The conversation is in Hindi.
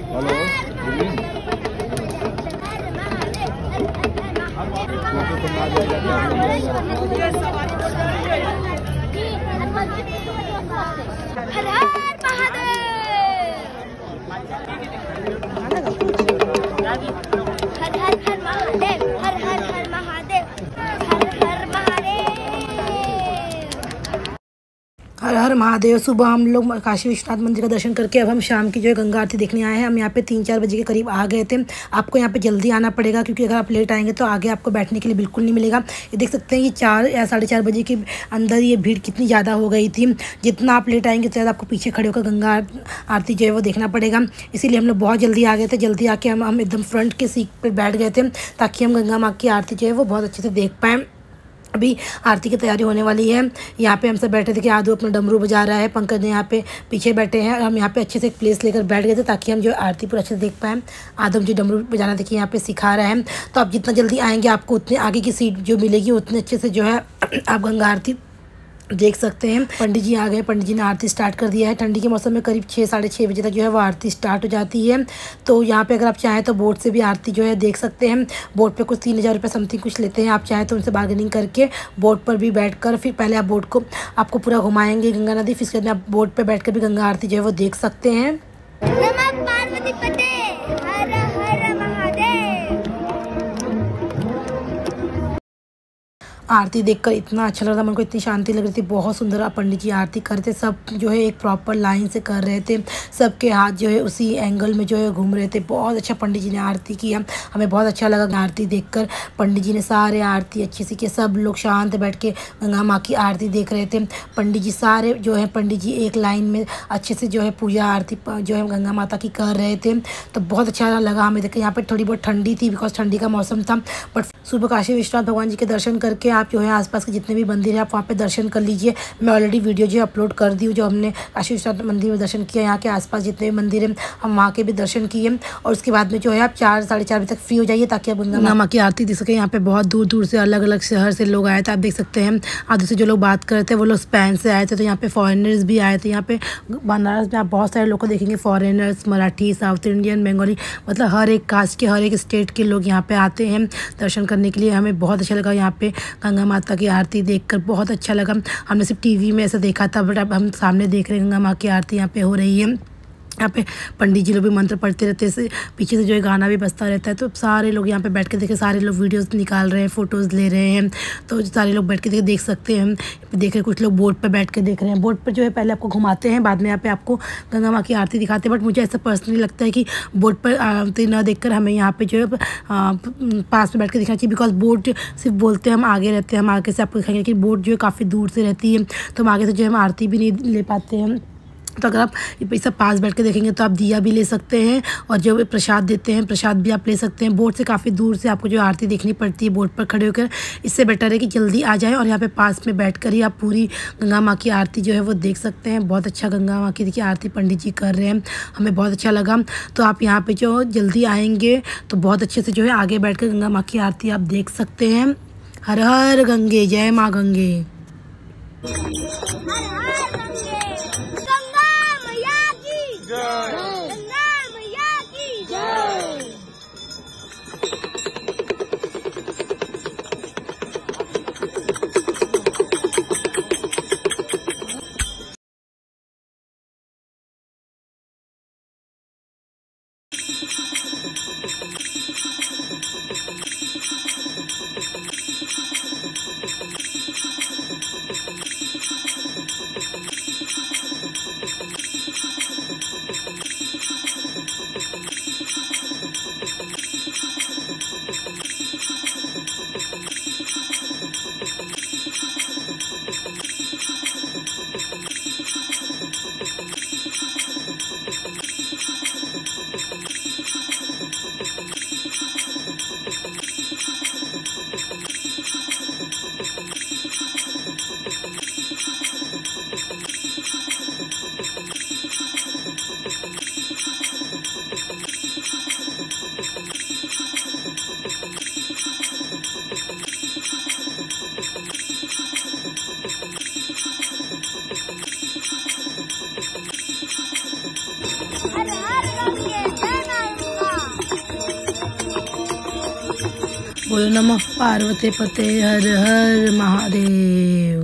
हेलो हर हर महादेव, हर हर हर महादेव, हर हर हर महादेव, हर हर महादेव, हर हर महादेव। सुबह हम लोग काशी विश्वनाथ मंदिर का दर्शन करके अब हम शाम की जो है गंगा आरती देखने आए हैं। हम यहाँ पे 3-4 बजे के करीब आ गए थे। आपको यहाँ पे जल्दी आना पड़ेगा क्योंकि अगर आप लेट आएंगे तो आगे आपको बैठने के लिए बिल्कुल नहीं मिलेगा। ये देख सकते हैं कि 4 या 4:30 बजे के अंदर ये भीड़ कितनी ज़्यादा हो गई थी। जितना आप लेट आएंगे उतना ज़्यादा आपको पीछे खड़े होकर गंगा आरती जो है वो देखना पड़ेगा। इसीलिए हम लोग बहुत जल्दी आ गए थे। जल्दी आके हम एकदम फ्रंट के सीट पर बैठ गए थे ताकि हम गंगा माँ की आरती जो है वो बहुत अच्छे से देख पाएँ। अभी आरती की तैयारी होने वाली है। यहाँ पे हम सब बैठे थे कि आदू अपना डमरू बजा रहा है, पंकज ने यहाँ पे पीछे बैठे हैं और हम यहाँ पे अच्छे से एक प्लेस लेकर बैठ गए थे ताकि हम जो आरती पूरा अच्छे से देख पाएँ। आदू जो डमरू बजाना देखिए यहाँ पे सिखा रहा है। तो आप जितना जल्दी आएंगे आपको उतने आगे की सीट जो मिलेगी उतने अच्छे से जो है आप गंगा आरती देख सकते हैं। पंडित जी आ गए, पंडित जी ने आरती स्टार्ट कर दिया है। ठंडी के मौसम में करीब 6-6:30 बजे तक जो है वो आरती स्टार्ट हो जाती है। तो यहाँ पे अगर आप चाहें तो बोट से भी आरती जो है देख सकते हैं। बोट पे कुछ 3000 रुपये समथिंग कुछ लेते हैं। आप चाहें तो उनसे बार्गेनिंग करके बोट पर भी बैठकर फिर पहले आप बोट को आपको पूरा घुमाएंगे गंगा नदी, फिर उसके बाद आप बोट पर बैठ कर भी गंगा आरती जो है वो देख सकते हैं। नमः पार्वती पते, हर हर महादेव। आरती देखकर इतना अच्छा लग रहा, मन को इतनी शांति लग रही थी। बहुत सुंदर पंडित जी आरती कर रहे थे। सब जो है एक प्रॉपर लाइन से कर रहे थे। सबके हाथ जो है उसी एंगल में जो है घूम रहे थे। बहुत अच्छा पंडित जी ने आरती किया। हमें बहुत अच्छा लगा आरती देखकर। पंडित जी ने सारे आरती अच्छे से किए। सब लोग शांत बैठ के गंगा माँ की आरती देख रहे थे। पंडित जी सारे जो है पंडित जी एक लाइन में अच्छे से जो है पूजा आरती जो है गंगा माता की कर रहे थे। तो बहुत अच्छा लगा हमें देख। यहाँ पर थोड़ी बहुत ठंडी थी बिकॉज ठंडी का मौसम था। बट सुबह काशी विश्वनाथ भगवान जी के दर्शन करके आप जो है आसपास के जितने भी मंदिर हैं आप वहाँ पे दर्शन कर लीजिए। मैं ऑलरेडी वीडियो जो अपलोड कर दी हूँ जो हमने काशी विश्वनाथ मंदिर में दर्शन किया। यहाँ के आसपास जितने भी मंदिर हैं हम वहाँ के भी दर्शन किए। और उसके बाद में जो है आप 4-4:30 बजे तक फ्री हो जाइए ताकि आप गंगा माँ की आरती देख सकें। यहाँ पे बहुत दूर दूर से अलग अलग शहर से लोग आए थे। आप देख सकते हैं आधे से जो लोग बात कर रहे थे वो लोग स्पेन से आए थे। तो यहाँ पे फॉरेनर्स भी आए थे। यहाँ पे बनारस में आप बहुत सारे लोग को देखेंगे, foreigners, Marathi, south Indian, Bengali, मतलब हर एक कास्ट के हर एक स्टेट के लोग यहाँ पे आते हैं दर्शन करने के लिए। हमें बहुत अच्छा लगा यहाँ पे गंगा माता की आरती देखकर, बहुत अच्छा लगा। हमने सिर्फ टीवी में ऐसा देखा था बट अब हम सामने देख रहे हैं गंगा माँ की आरती यहाँ पे हो रही है। यहाँ पे पंडित जी लोग भी मंत्र पढ़ते रहते हैं। पीछे से जो है गाना भी बजता रहता है। तो सारे लोग यहाँ पे बैठ के देखे, सारे लोग वीडियोस निकाल रहे हैं, फ़ोटोज़ ले रहे हैं। तो सारे लोग बैठ के देख सकते हैं। देख रहे कुछ लोग बोट पर बैठ के देख रहे हैं। बोट पर जो है पहले आपको घुमाते हैं, बाद में यहाँ पे आपको गंगा माँ की आरती दिखाते हैं। बट मुझे ऐसा पर्सनली लगता है कि बोट पर आरती न देख कर हमें यहाँ पर जो है पास में बैठ के दिखना चाहिए। बिकॉज बोट सिर्फ बोलते हैं हम आगे रहते हैं, हम आगे से आपको दिखाएंगे कि बोट जो है काफ़ी दूर से रहती है। तो हम आगे से जो है हम आरती भी नहीं ले पाते हैं। तो अगर आप ये सब पास बैठ के देखेंगे तो आप दिया भी ले सकते हैं और जो प्रसाद देते हैं प्रसाद भी आप ले सकते हैं। बोट से काफ़ी दूर से आपको जो आरती देखनी पड़ती है बोट पर खड़े होकर। इससे बेटर है कि जल्दी आ जाएं और यहाँ पे पास में बैठकर ही आप पूरी गंगा माँ की आरती जो है वो देख सकते हैं। बहुत अच्छा गंगा माँ की देखिए आरती पंडित जी कर रहे हैं, हमें बहुत अच्छा लगा। तो आप यहाँ पर जो जल्दी आएँगे तो बहुत अच्छे से जो है आगे बैठ कर गंगा माँ की आरती आप देख सकते हैं। हर हर गंगे, जय माँ गंगे। बोलो नमः पार्वती पते हर हर महादेव।